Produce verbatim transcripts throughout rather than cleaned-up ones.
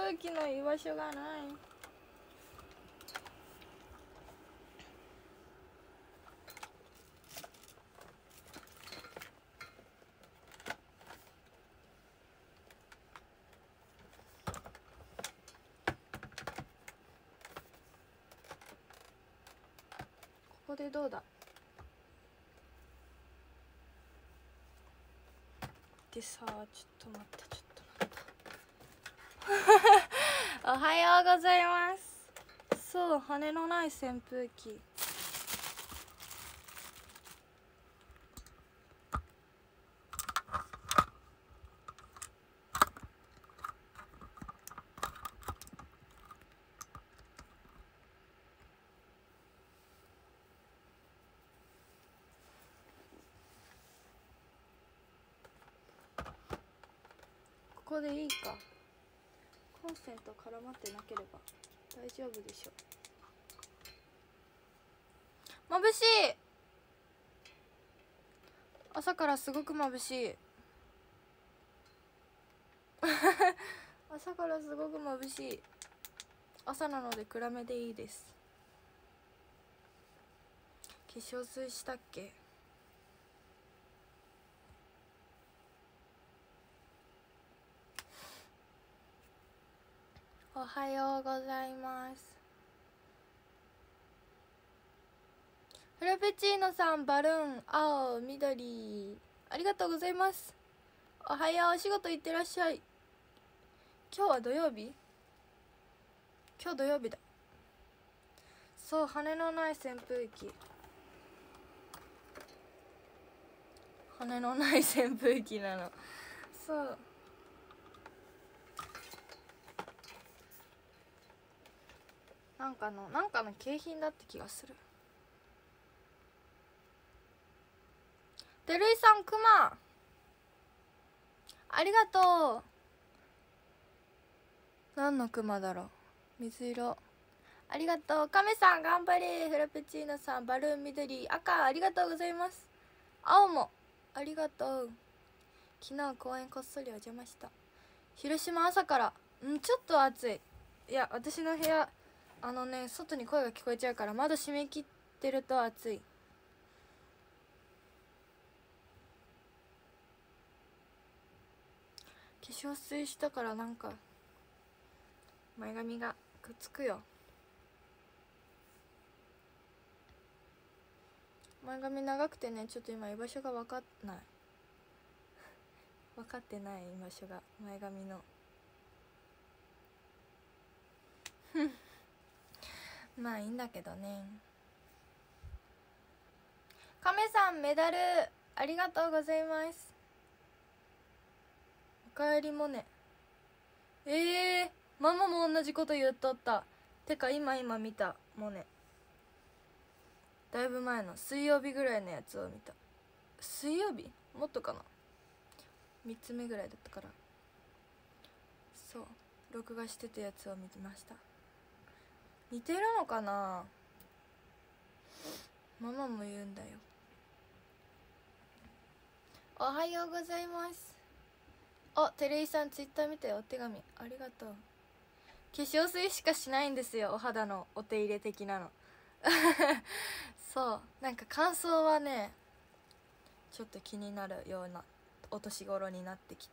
風機の居場所がない。ここでどうだでさ、ちょっと待ったちょっと待ったおはようございます。そう、羽のない扇風機。ここでいいか。コンセント絡まってなければ大丈夫でしょ。眩しい。朝からすごく眩しい朝からすごく眩しい。朝なので暗めでいいです。化粧水したっけ。おはようございます。フラペチーノさん、バルーン青緑ありがとうございます。おはよう、お仕事行ってらっしゃい。今日は土曜日。今日土曜日だ。そう、羽のない扇風機。羽のない扇風機なの。そう、なんかのなんかの景品だって気がする。てるいさん、くまありがとう。何のクマだろう。水色ありがとう。カメさん頑張れ。フラペチーノさん、バルーン緑赤ありがとうございます。青もありがとう。昨日公園こっそりお邪魔した。広島朝からんちょっと暑い。いや、私の部屋あのね、外に声が聞こえちゃうから窓閉め切ってると暑い。化粧水したからなんか前髪がくっつくよ。前髪長くてね、ちょっと今居場所が分かんない分かってない居場所が前髪のまあいいんだけどね。カメさんメダルありがとうございます。おかえりモネ。えー、ママも同じこと言っとった。てか今今見たモネ、だいぶ前の水曜日ぐらいのやつを見た。水曜日もっとかな、みっつめぐらいだったから。そう、録画してたやつを見てました。似てるのかな。ママも言うんだよ。おはようございます。あ、照井さんツイッター見てお手紙ありがとう。化粧水しかしないんですよ、お肌のお手入れ的なのそう、なんか乾燥はねちょっと気になるようなお年頃になってきた。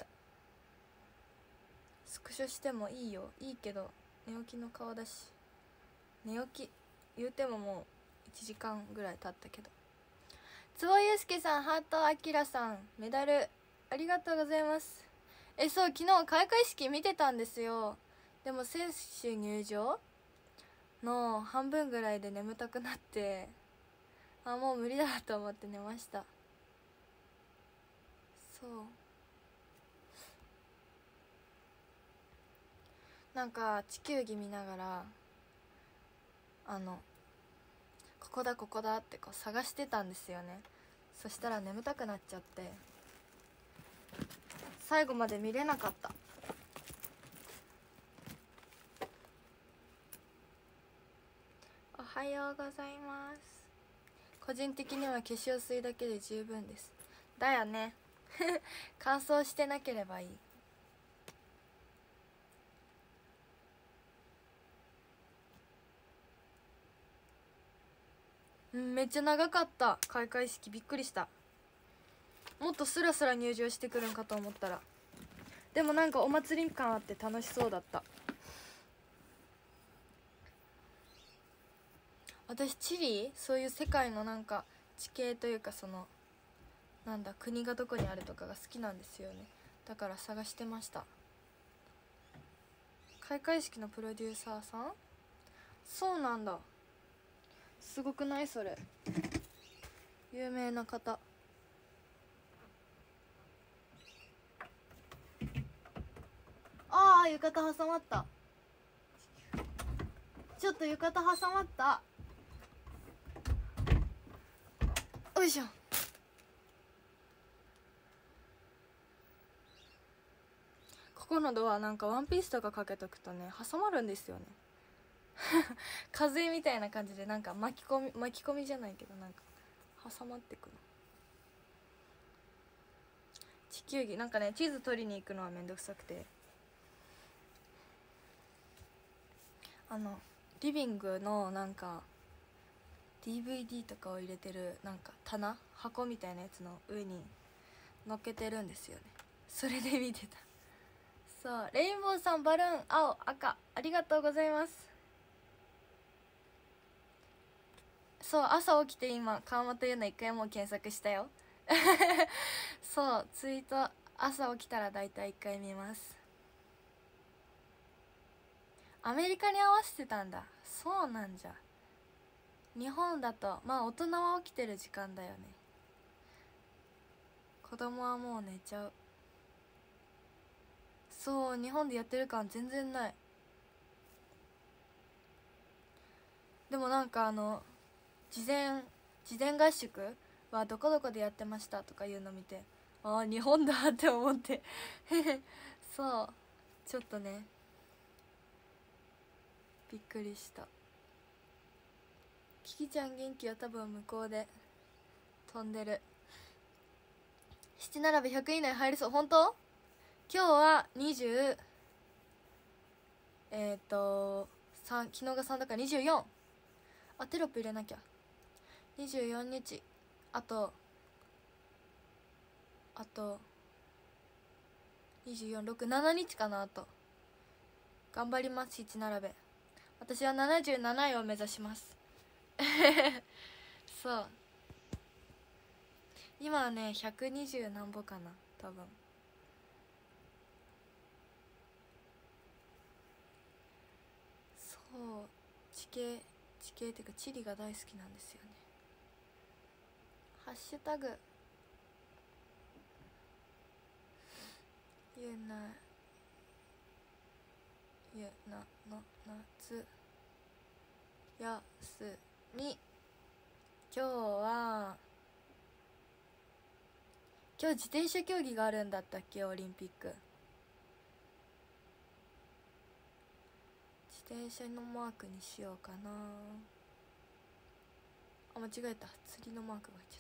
スクショしてもいいよ。いいけど寝起きの顔だし。寝起き言うてももういちじかんぐらい経ったけど。坪祐介さん、ハートあきらさんメダルありがとうございます。え、そう、昨日開会式見てたんですよ。でも選手入場の半分ぐらいで眠たくなって、あ、もう無理だと思って寝ました。そう、なんか地球儀見ながらあのここだここだってこう探してたんですよね。そしたら眠たくなっちゃって最後まで見れなかった。おはようございます。個人的には化粧水だけで十分です。だよね乾燥してなければいい。 うん、めっちゃ長かった。開会式びっくりした。もっとスラスラ入場してくるんかと思ったら、でもなんかお祭り感あって楽しそうだった。私地理、そういう世界のなんか地形というか、そのなんだ国がどこにあるとかが好きなんですよね。だから探してました。開会式のプロデューサーさん、そうなんだ、すごくないそれ。有名な方。ああ、浴衣挟まった。ちょっと浴衣挟まった。よいしょ。ここのドアなんかワンピースとかかけとくとね挟まるんですよね風みたいな感じでなんか巻き込み巻き込みじゃないけどなんか挟まってくの。地球儀なんかね、地図取りに行くのはめんどくさくて、あのリビングのなんか ディーブイディー とかを入れてるなんか棚箱みたいなやつの上に乗っけてるんですよね。それで見てた。そう、レインボーさん、バルーン青赤ありがとうございます。そう、朝起きて今川本優奈一回もう検索したよそうツイート朝起きたらだいたい一回見ます。アメリカに合わせてたんだ。そうなんじゃ。日本だとまあ大人は起きてる時間だよね。子供はもう寝ちゃう。そう、日本でやってる感全然ない。でもなんかあの事前事前合宿はどこどこでやってましたとかいうの見て、ああ日本だって思ってそうちょっとねびっくりした。キキちゃん元気は多分向こうで飛んでる。七並べひゃく以内入れそう。本当？今日はにじゅうえっ、ー、とさん、昨日がさんだからにじゅうよん。あ、テロップ入れなきゃ。にじゅうよっかあとあとにじゅうよん、ろく、しちにちかな。あと頑張ります。七並べ私はななじゅうなないを目指しますそう今はねひゃくにじゅうなんぼかな多分。そう地形地形っていうか地理が大好きなんですよね。ハッシュタグゆなゆなの夏休み。今日は今日自転車競技があるんだったっけ、オリンピック。自転車のマークにしようかなあ。間違えた、釣りのマークが入っちゃった。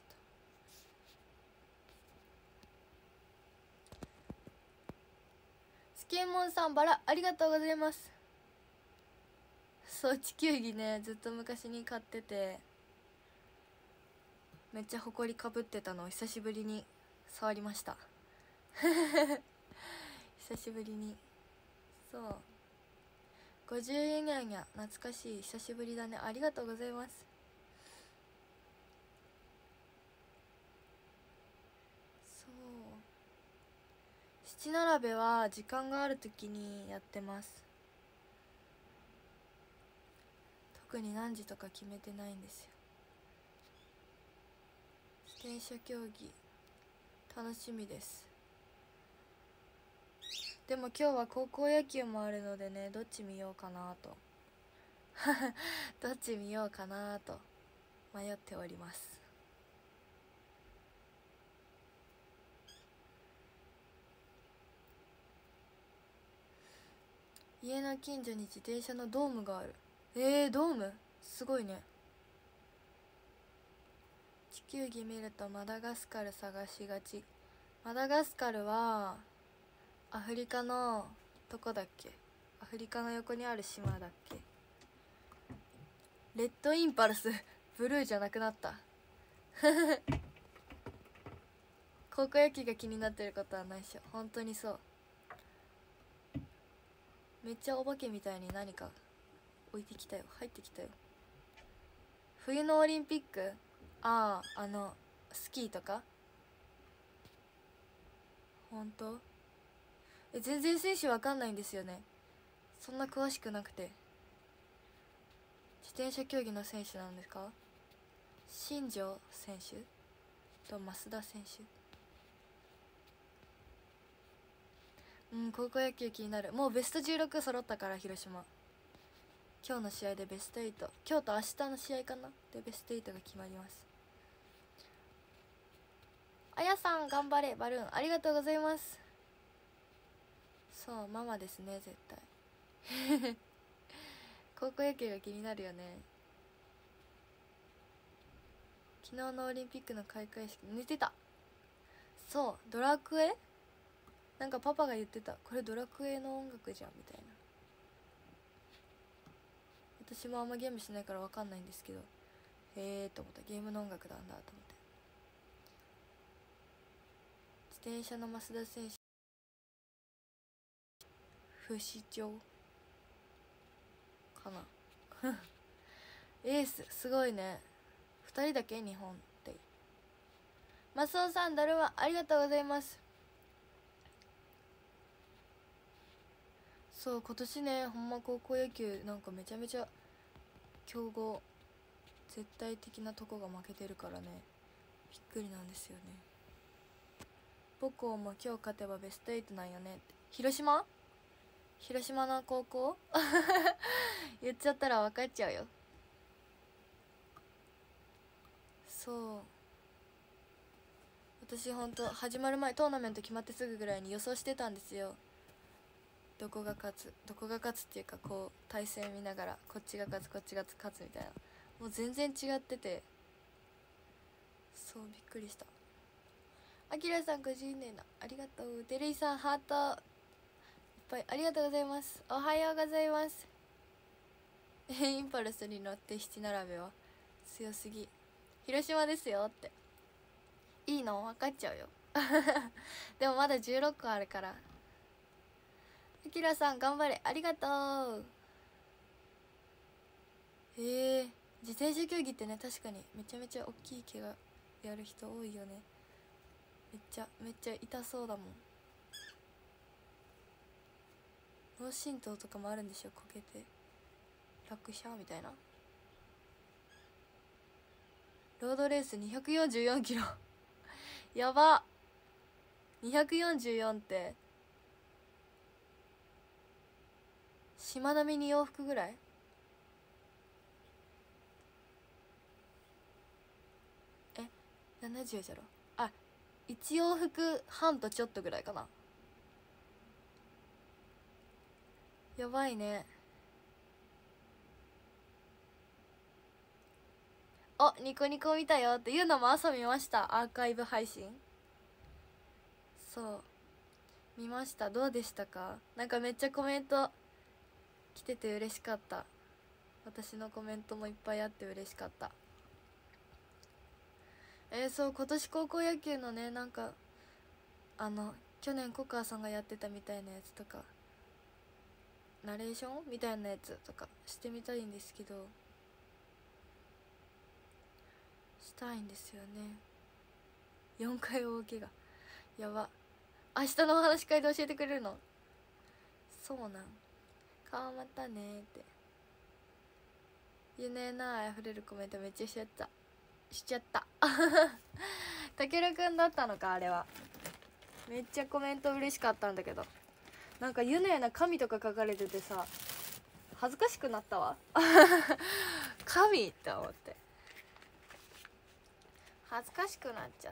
スケモンさんバラありがとうございます。そう地球儀ねずっと昔に買っててめっちゃほこりかぶってたのを久しぶりに触りました久しぶりに。そうごじゅうえんにゃんにゃ懐かしい、久しぶりだね。ありがとうございます。そう七並べは時間がある時にやってます。特に何時とか決めてないんですよ。自転車競技楽しみです。でも今日は高校野球もあるのでね、どっち見ようかなとどっち見ようかなと迷っております。家の近所に自転車のドームがある。えー、ドームすごいね。地球儀見るとマダガスカル探しがち。マダガスカルはアフリカのどこだっけ。アフリカの横にある島だっけ。レッドインパルスブルーじゃなくなった高校野球が気になってることはないっしょ。本当にそう。めっちゃお化けみたいに何か置いてきたよ、入ってきたよ。冬のオリンピック、ああ、あのスキーとか。本当？え、全然選手わかんないんですよね。そんな詳しくなくて。自転車競技の選手なんですか？新庄選手と増田選手。うん、高校野球気になる。もうベストじゅうろく揃ったから、広島。今日の試合でベストはち、今日と明日の試合かなでベストはちが決まります。あやさん頑張れ。バルーンありがとうございます。そう、ママですね、絶対高校野球が気になるよね。昨日のオリンピックの開会式寝てた。そう、ドラクエ、なんかパパが言ってた、これドラクエの音楽じゃんみたいな。私もあんまゲームしないから分かんないんですけど、へえーと思った。ゲームの音楽なんだと思って。自転車の増田選手、不死鳥かなエースすごいね。ふたりだけ日本って。マスオさんだるまありがとうございます。そう、今年ね、ほんま高校野球なんかめちゃめちゃ強豪、絶対的なとこが負けてるからね、びっくりなんですよね。母校も今日勝てばベストはちなんよねって。広島広島の高校言っちゃったら分かっちゃうよ。そう、私ほんと始まる前、トーナメント決まってすぐぐらいに予想してたんですよ。どこが勝つどこが勝つっていうか、こう対戦見ながらこっちが勝つこっちが勝つみたいな。もう全然違ってて、そうびっくりした。あきらさんごじゅうねんのありがとう。テレイさんハートいっぱいありがとうございます。おはようございます。インパルスに乗って七並べは強すぎ。広島ですよって。いいの分かっちゃうよでもまだじゅうろっこあるから。あきらさん頑張れ、ありがとう。へえ、自転車競技ってね、確かにめちゃめちゃ大きい怪我やる人多いよね。めっちゃめっちゃ痛そうだもん。脳震盪とかもあるんでしょ、こけて落車みたいな。ロードレースにひゃくよんじゅうよんキロやば。にひゃくよんじゅうよんってしまなみに往復ぐらい。え、ななじゅうじゃろ。あ、いち往復半とちょっとぐらいかな。やばいね。お、ニコニコ見たよっていうのも朝見ました。アーカイブ配信。そう見ました。どうでしたか？なんかめっちゃコメント来てて嬉しかった。私のコメントもいっぱいあって嬉しかった。えー、そう、今年高校野球のね、なんかあの去年コカーさんがやってたみたいなやつとか、ナレーションみたいなやつとかしてみたいんですけど、したいんですよね。よんかい大怪我やば。明日のお話し会で教えてくれるの？そうなん。顔またねーって言うねーなー。あふれるコメントめっちゃしちゃったしちゃったたけるくんだったのか、あれは。めっちゃコメント嬉しかったんだけど、なんかゆねーな神とか書かれててさ、恥ずかしくなったわ神って思って、恥ずかしくなっちゃった。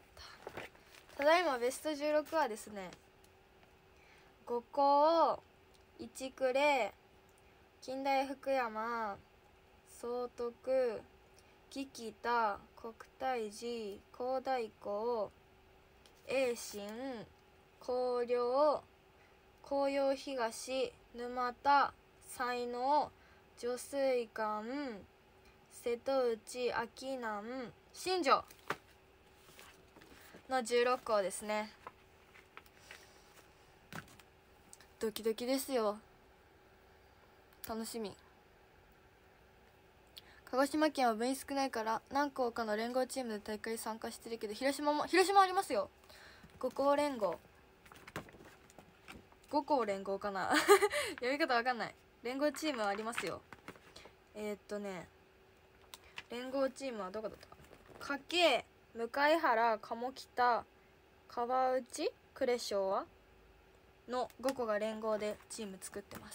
ただいまベストじゅうろくはですね、五校、一呉、近代福山、総徳、菊田、国体寺、高大高、栄新、広陵、紅葉東、沼田、才能、女水館、 瀬戸内、秋南、新庄のじゅうろっこうですね。ドキドキですよ。楽しみ。鹿児島県は部員少ないから何校かの連合チームで大会参加してるけど、広島も広島ありますよ。五校連合、五校連合かな読み方わかんない。連合チームはありますよ。えー、っとね連合チームはどこだったか。家計、向原、鴨北、川内、呉昭和のごこが連合でチーム作ってます。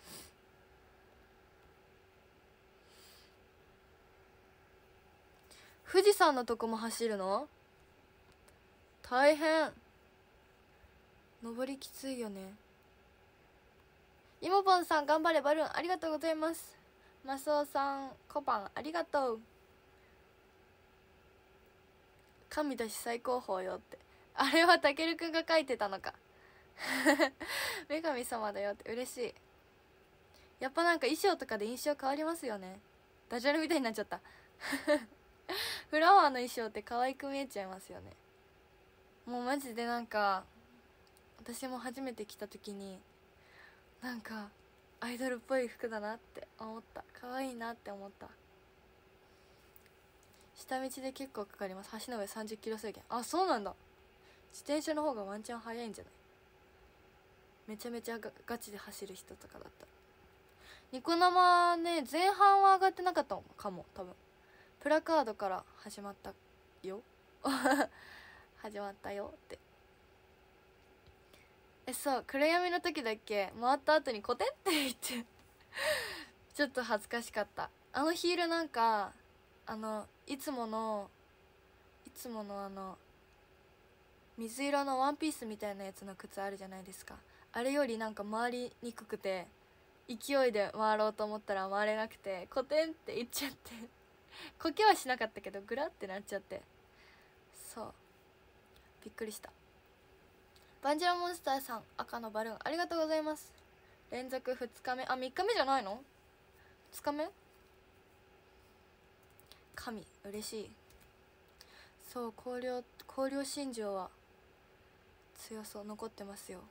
富士山のとこも走るの？大変。登りきついよね。いもぽんさん頑張れ。バルーンありがとうございます。マスオさんコパンありがとう。神だし最高峰よって、あれはたけるくんが書いてたのか女神様だよって。嬉しい。やっぱなんか衣装とかで印象変わりますよね。ダジャレみたいになっちゃったフラワーの衣装って可愛く見えちゃいますよね。もうマジでなんか私も初めて着た時になんかアイドルっぽい服だなって思った。可愛いなって思った。下道で結構かかります。橋の上さんじゅっキロ制限。あ、そうなんだ。自転車の方がワンチャン速いんじゃない？めちゃめちゃガガチで走る人とかだったら。ニコ生ね、前半は上がってなかったのかも。多分プラカードから始まったよ始まったよって。え、そう、暗闇の時だっけ回った後にコテンって言ってちょっと恥ずかしかった。あのヒールなんかあのいつものいつものあの水色のワンピースみたいなやつの靴あるじゃないですか。あれよりなんか回りにくくて、勢いで回ろうと思ったら回れなくてコテンっていっちゃってこけはしなかったけどグラってなっちゃって、そうびっくりした。バンジャーモンスターさん赤のバルーンありがとうございます。連続ふつかめ、あみっかめじゃないの？ふつかめ？神嬉しい。そう、広陵広陵新庄は強そう、残ってますよ。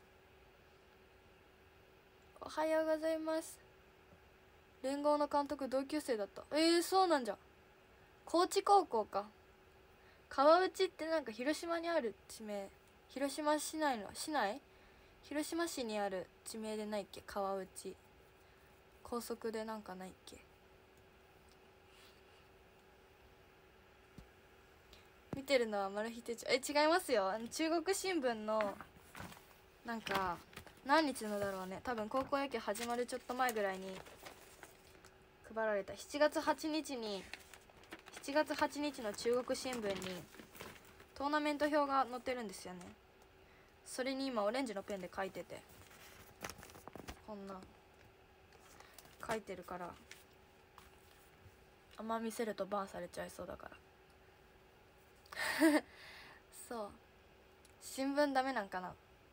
おはようございます。連合の監督同級生だった。えー、そうなんじゃ。高知高校か。川内ってなんか広島にある地名、広島市内の市内広島市にある地名でないっけ？川内高速でなんかないっけ？見てるのはマル秘手帳。え、違いますよ。中国新聞のなんか何日のだろうね、多分高校野球始まるちょっと前ぐらいに配られた。しちがつはちにちにしちがつはちにちの中国新聞にトーナメント表が載ってるんですよね。それに今オレンジのペンで書いてて、こんな書いてるからあんま見せるとバンされちゃいそうだからそう、新聞ダメなんかな、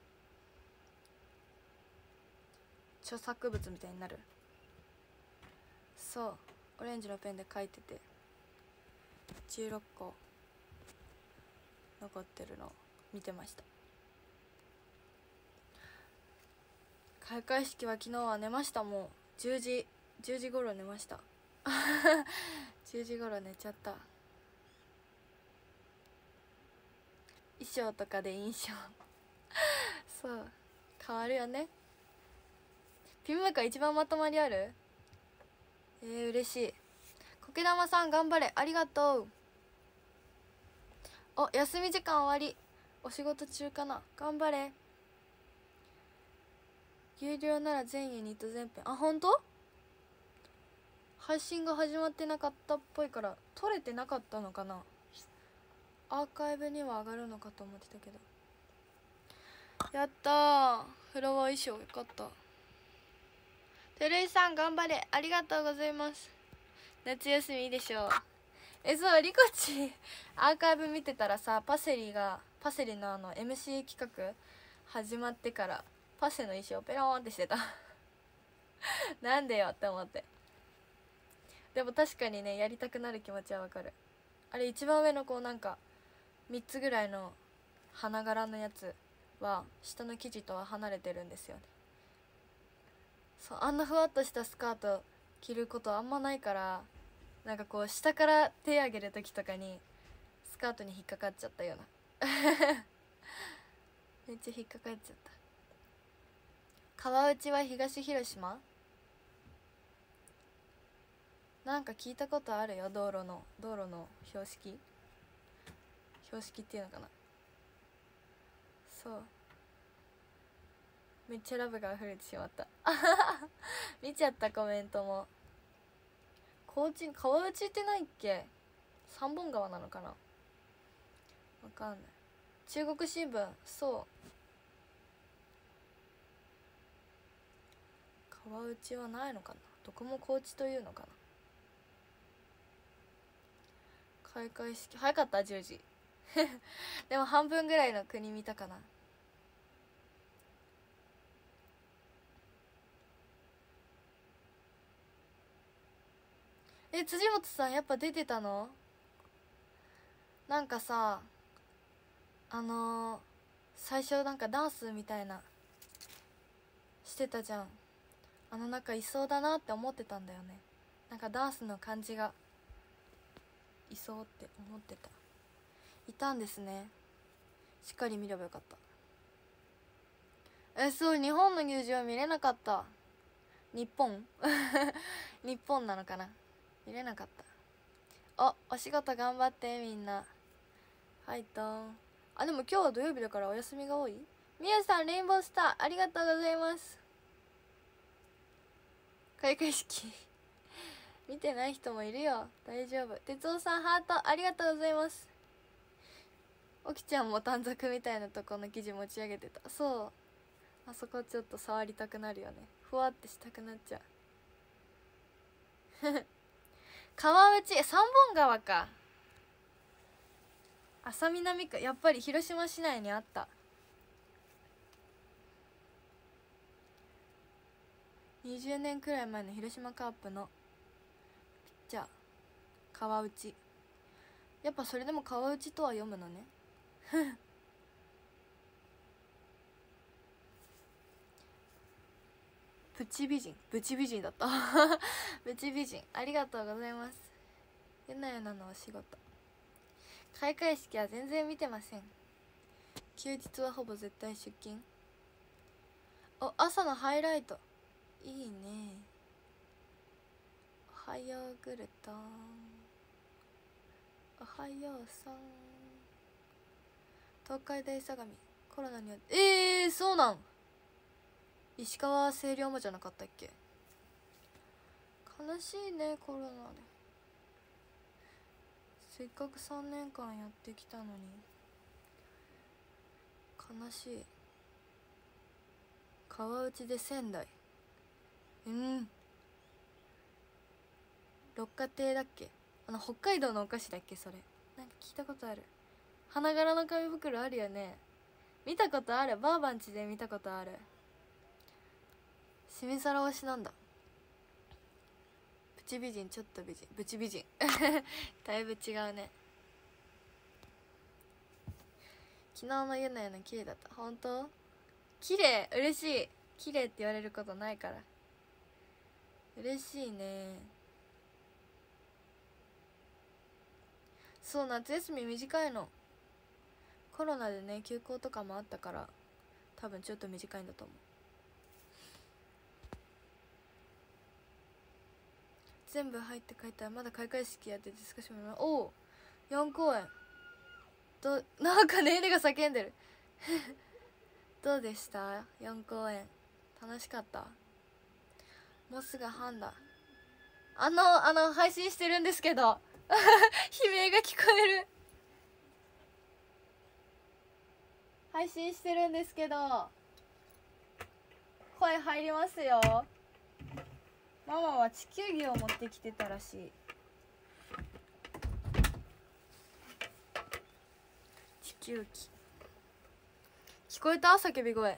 著作物みたいになる。そう、オレンジのペンで書いててじゅうろっこ残ってるのを見てました。開会式は昨日は寝ました。もうじゅうじじゅうじ頃寝ましたじゅうじ頃寝ちゃった。衣装とかで印象そう変わるよね。ピムメカ一番まとまりある？えー、嬉しい。こけ玉さん頑張れ、ありがとう。お、休み時間終わり。お仕事中かな。頑張れ。有料なら全ユニット全編。あ、本当？配信が始まってなかったっぽいから撮れてなかったのかな。アーカイブには上がるのかと思ってたけど。やったー、フラワー衣装よかった。てるいさん頑張れ、ありがとうございます。夏休みいいでしょう。え、そう、リコチアーカイブ見てたらさ、パセリがパセリのあの エムシー 企画始まってからパセの衣装ペローンってしてたなんでよって思って。 でも確かにねやりたくなる気持ちはわかる。あれ一番上のこうなんかみっつぐらいの花柄のやつは下の生地とは離れてるんですよね。そう、あんなふわっとしたスカート着ることあんまないから、なんかこう下から手上げる時とかにスカートに引っかかっちゃったようなめっちゃ引っかかっちゃった。川内は東広島なんか聞いたことあるよ。道路の道路の標識標識っていうのかな。そう、めっちゃラブが溢れてしまった見ちゃった。コメントも高知川内ってないっけ。三本川なのかな、わかんない。中国新聞、そう川内はないのかな。どこも高知というのかな。開会式早かった。じゅうじでも半分ぐらいの国見たかな。え、辻本さんやっぱ出てたの。なんかさ、あのー、最初なんかダンスみたいなしてたじゃん。あの中いそうだなって思ってたんだよね。なんかダンスの感じがいそうって思ってた。いたんですね。しっかり見ればよかった。え、そう、日本の入場見れなかった。日本日本なのかな。見れなかった。お、お仕事頑張ってみんな。はいとーん。あ、でも今日は土曜日だからお休みが多い。みゆさんレインボースターありがとうございます。開会式見てない人もいるよ。大丈夫。哲夫さんハートありがとうございます。おきちゃんも短冊みたいなとこの生地持ち上げてた。そう、あそこちょっと触りたくなるよね。ふわってしたくなっちゃう川内三本川か。浅南区、やっぱり広島市内にあった。にじゅうねんくらい前の広島カープのピッチャー川内。やっぱそれでも川内とは読むのねプチ美人、プチ美人だったプチ美人ありがとうございます。ゆなゆなのお仕事、開会式は全然見てません。休日はほぼ絶対出勤。お、朝のハイライトいいね。おはようグルトン、おはようさん。東海大相模コロナによってえー、そうなん。石川星稜もじゃなかったっけ。悲しいね、コロナで。せっかくさんねんかんやってきたのに悲しい。川内で仙台、うん六花亭だっけ。あの北海道のお菓子だっけそれ。なんか聞いたことある。花柄の紙袋あるよね。見たことある。ばあばんちで見たことある。しみ皿推しなんだ。プチ美人、ちょっと美人、プチ美人だいぶ違うね。昨日のゆなゆな綺麗だった。本当？綺麗、嬉しい。綺麗って言われることないから嬉しいね。そう、夏休み短いの。コロナでね休校とかもあったから多分ちょっと短いんだと思う。全部入って帰ったらまだ開会式やってて少しも。おお、よん公演ど、なんかねえねが叫んでるどうでした？ よん 公演楽しかった？もうすぐ半だ。あのあの配信してるんですけど悲鳴が聞こえる。配信してるんですけど声入りますよ。ママは地球儀を持ってきてたらしい。地球儀聞こえた？叫び声。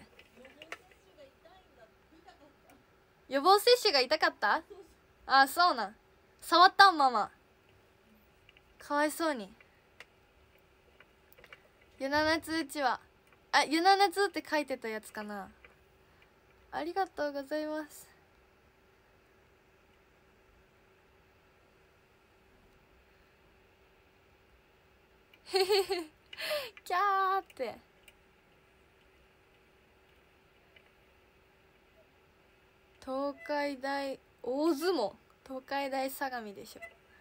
予防接種が痛かった？あ、そうなん。 触ったんママ、かわいそうに。ゆななつうちはあ、ゆななつって書いてたやつかな。ありがとうございます。へへへ、キャーって。東海大大相撲、東海大相模でしょ。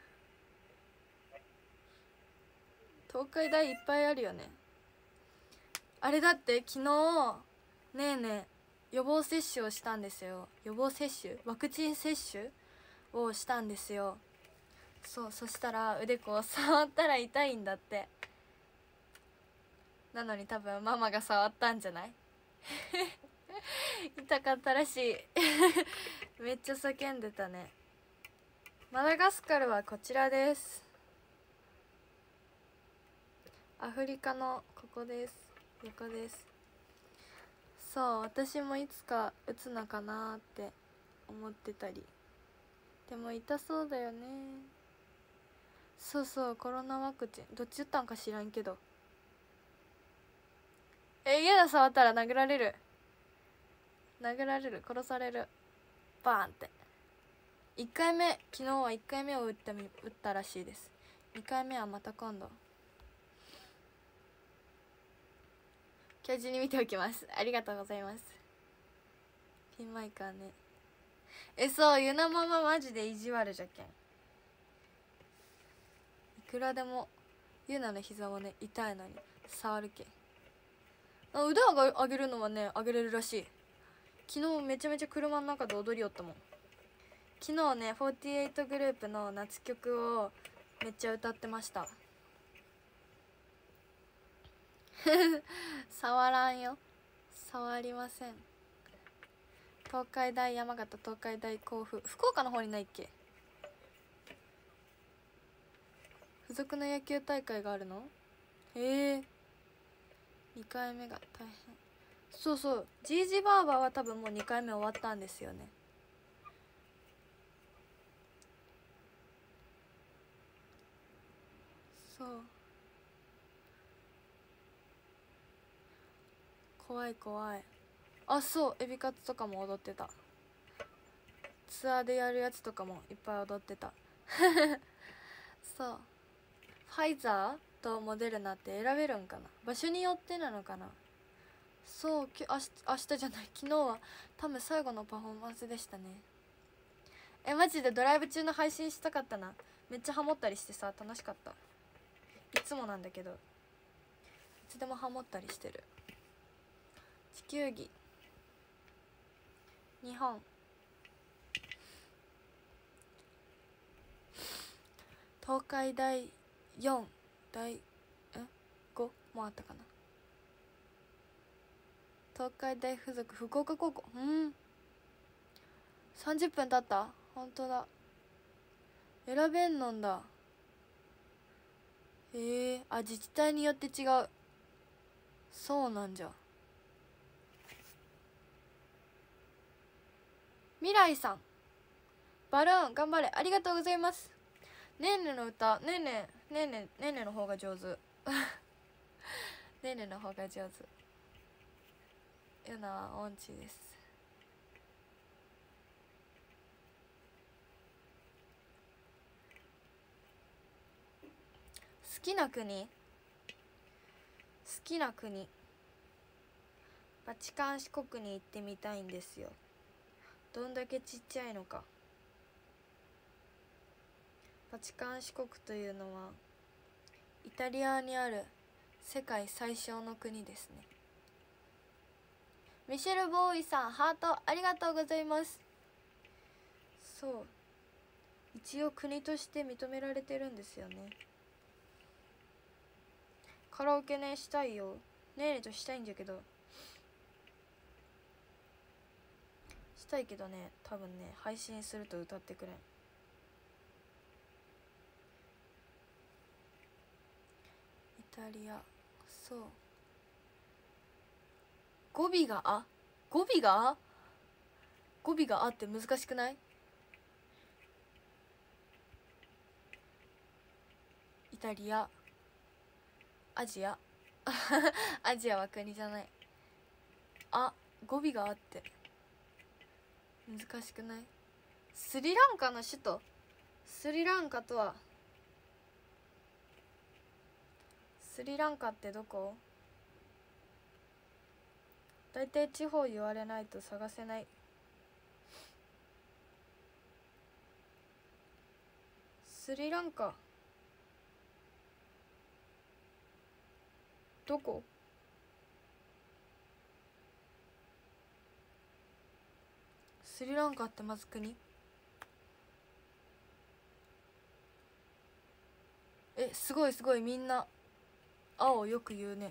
東海大いっぱいあるよね。あれだって昨日ねえねえ予防接種をしたんですよ。予防接種、ワクチン接種をしたんですよ。そう、そしたら腕こう触ったら痛いんだって。なのに多分ママが触ったんじゃない痛かったらしいめっちゃ叫んでたね。マダガスカルはこちらです。アフリカのここです。横です。そう、私もいつか打つのかなって思ってたり。でも痛そうだよね。そうそう、コロナワクチンどっち打ったんか知らんけど。え、嫌だ、触ったら殴られる殴られる、殺される。バーンって。いっかいめ、昨日はいっかいめを打ったみ打ったらしいです。にかいめはまた今度。今日中に見ておきます。ありがとうございます。ピンマイカーね。え、そう、ゆなマママジで意地悪じゃけん。いくらでもゆなの膝もね痛いのに触るけん。あ、腕を上げるのはね上げれるらしい。昨日めちゃめちゃ車の中で踊りよったもん。昨日ねフォーティーエイトグループの夏曲をめっちゃ歌ってました触らんよ、触りません。東海大山形、東海大甲府、福岡の方にないっけ。付属の野球大会があるの。へえ。にかいめが大変。そうそう、ジージバーバーは多分もうにかいめ終わったんですよね。そう、怖い怖い。あ、そう、エビカツとかも踊ってた。ツアーでやるやつとかもいっぱい踊ってたそう、ファイザーとモデルナって選べるんかな。場所によってなのかな。そう、き明日、明日じゃない、昨日は多分最後のパフォーマンスでしたね。え、マジでドライブ中の配信したかったな。めっちゃハモったりしてさ、楽しかった。いつもなんだけどいつでもハモったりしてる。地球儀、日本、東海大よん、大えごもあったかな。東海大附属福岡高校、うん、さんじゅっぷん経った。ほんとだ、選べんのんだ。へえ。あ、自治体によって違う。そうなんじゃ。未来さん、バルーン頑張れ、ありがとうございます。ねんねの歌、ねんねねんねねんねの方が上手ねんねの方が上手。ゆなは音痴です。好きな国、好きな国、バチカン四国に行ってみたいんですよ。どんだけちっちゃいのか。バチカン四国というのはイタリアにある世界最小の国ですね。ミシェル・ボーイさん、ハートありがとうございます。そう、一応国として認められてるんですよね。カラオケねしたいよ。ねえねとしたいんだけどしたいけどね、多分ね配信すると歌ってくれん。イタリア、そう、語尾があ、語尾があ語尾があって難しくない？ イタリア、アジアアジアは国じゃない。あ、語尾があって難しくない？スリランカの首都、スリランカとは、スリランカってどこ？大体地方言われないと探せない。スリランカどこ？スリランカってまず国？え、すごいすごい、みんな青よく言うね。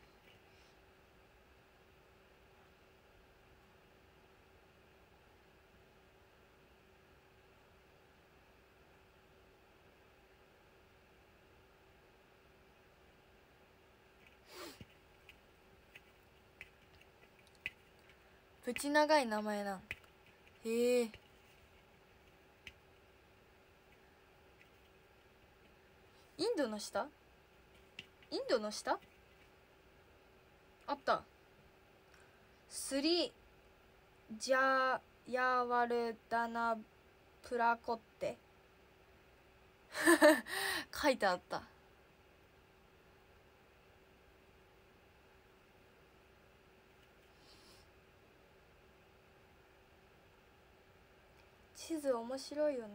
プチ長い名前なん。へえ。インドの下？インドの下あった。スリジャヤワルダナプラコって書いてあった。地図面白いよね。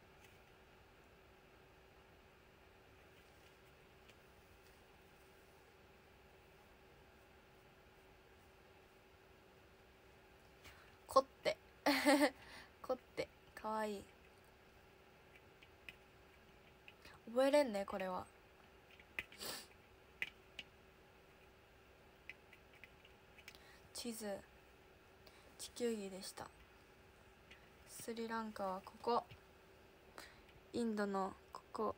コってコってかわいい。覚えれんねこれは。地図地球儀でした。スリランカはここ、インドのここ。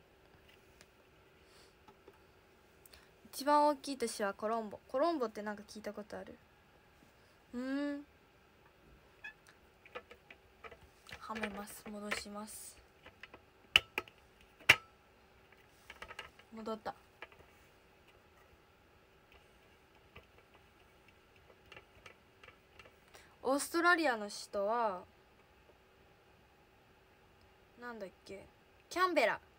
一番大きい都市はコロンボ。コロンボってなんか聞いたことある？うーん、はめます。戻します。戻った。オーストラリアの首都はなんだっけ？キャンベラ。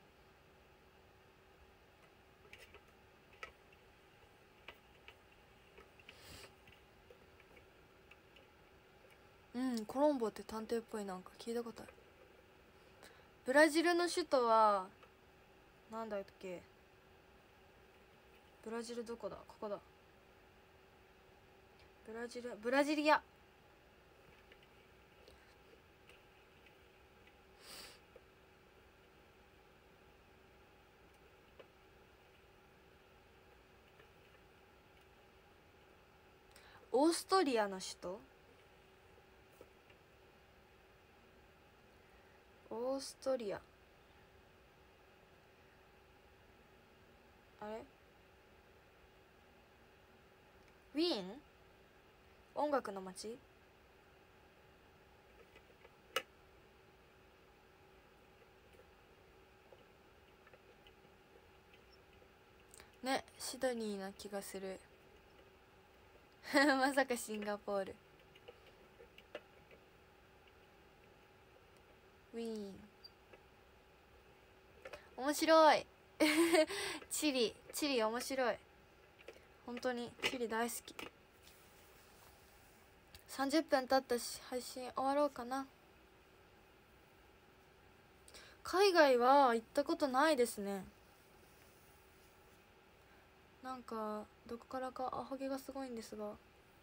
うん、コロンボって探偵っぽい、なんか聞いたことある。ブラジルの首都はなんだっけ？ブラジルどこだ？ここだ。ブラジル、ブラジリア。オーストリアの首都？オーストリア、あれ？ウィーン？音楽の街？ね、シドニーな気がするまさかシンガポール。ウィーン面白いチリ、チリ面白い。本当にチリ大好き。さんじゅっぷん経ったし配信終わろうかな。海外は行ったことないですね。なんかどこからかアホ毛がすごいんですが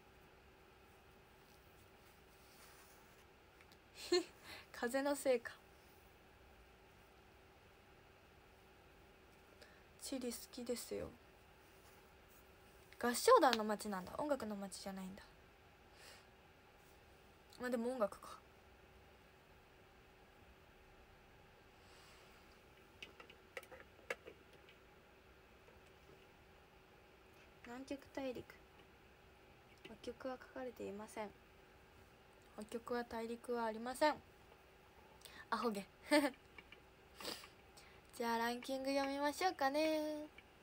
風のせいか。チリ好きですよ。合唱団の街なんだ。音楽の街じゃないんだ。まあでも音楽か。南極大陸、北極は書かれていません。北極は大陸はありません。アホ毛じゃあランキング読みましょうかね。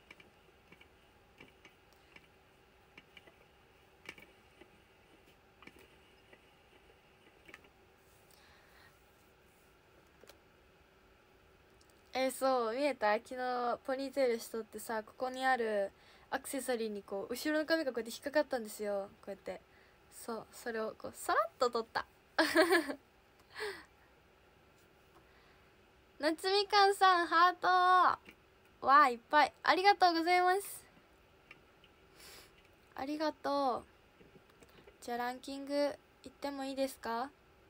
えー、そう見えた？昨日ポニーテールしとってさ、ここにあるアクセサリーにこう後ろの髪がこうやって引っかかったんですよ。こうやって、そうそれをこうさらっと取った夏みかんさんハートわあ、いっぱいありがとうございます。ありがとう。じゃあランキングいってもいいですか？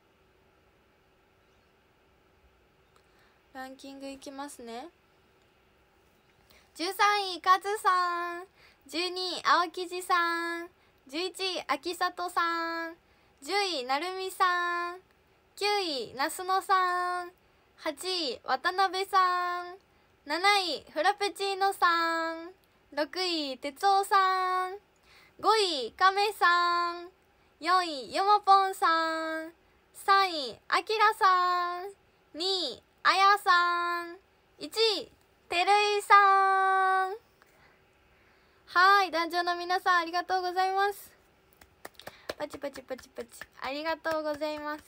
ランキングいきますね。じゅうさんいカズさん、じゅうにい青生地さん、じゅういちい秋里さん、じゅういなるみさん、きゅういなすのさん、はちい渡辺さん、なないフラペチーノさん、ろくい哲夫さん、ごい亀さん、よんいよもぽんさん、さんいあきらさん、にいあやさん、いちいてるいさん。はい、団長の皆さんありがとうございます。パチパチパチパチありがとうございます。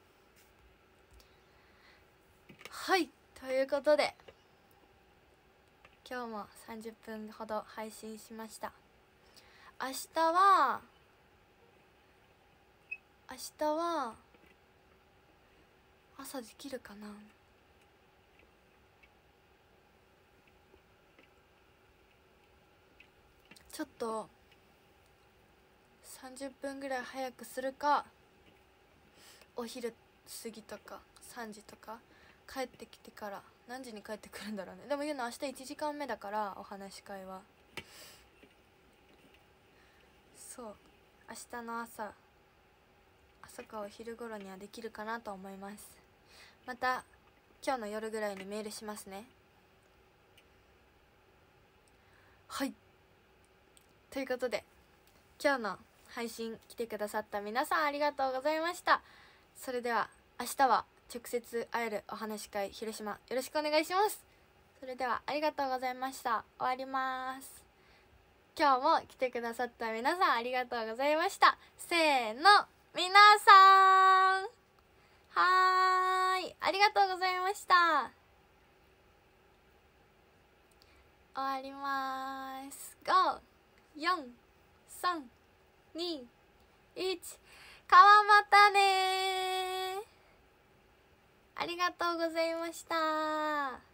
はい、ということで今日もさんじゅっぷんほど配信しました。明日は明日は朝できるかな。ちょっとさんじゅっぷんぐらい早くするか、お昼過ぎとかさんじとか帰ってきてから、何時に帰ってくるんだろうね。でも言うの明日いちじかんめだから、お話し会は。そう、明日の朝朝かお昼頃にはできるかなと思います。また今日の夜ぐらいにメールしますね。はい、ということで今日の配信来てくださった皆さんありがとうございました。それでは明日は直接会えるお話し会広島、よろしくお願いします。それではありがとうございました。終わります。今日も来てくださった皆さんありがとうございました。せーの、皆さんはーい、ありがとうございました。終わりまーす。ご、よん、さん、に、いち、川またねー。ありがとうございました。